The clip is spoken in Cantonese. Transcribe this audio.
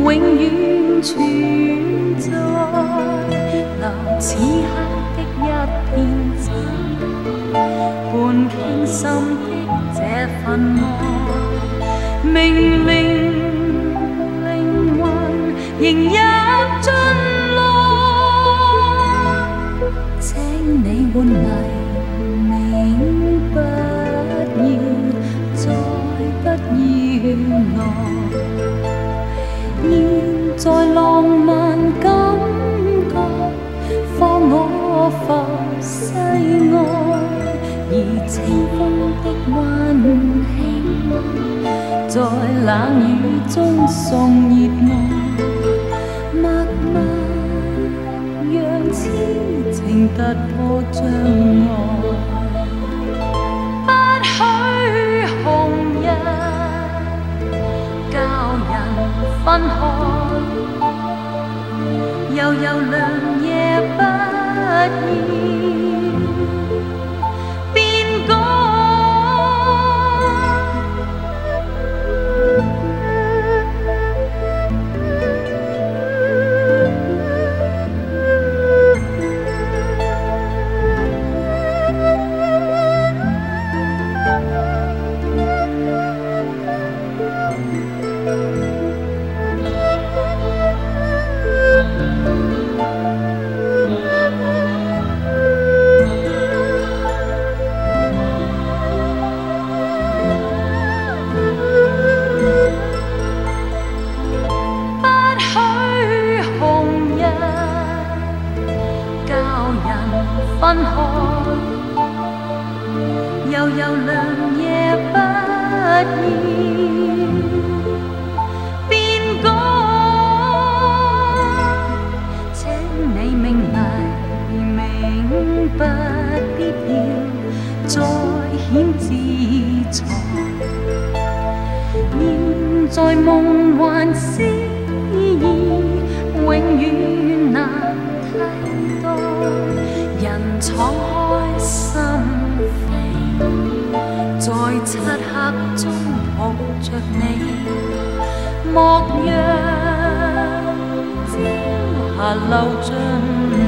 永遠存在，留此刻的一片真，伴傾心的這份愛，明明靈魂仍入進來，請你換黎明，不要再不要來。現在浪漫感覺，放我浮世外，而清風的溫馨，在冷雨中送熱愛，默默讓痴情突破障礙，不許紅日教人分開，悠悠良夜不要變改。分開，悠悠良夜不要變改，請你明不必要再顯自裁，現在夢幻詩意永遠難替代。人敞開心扉，在漆黑中抱着你，莫讓朝霞流盡。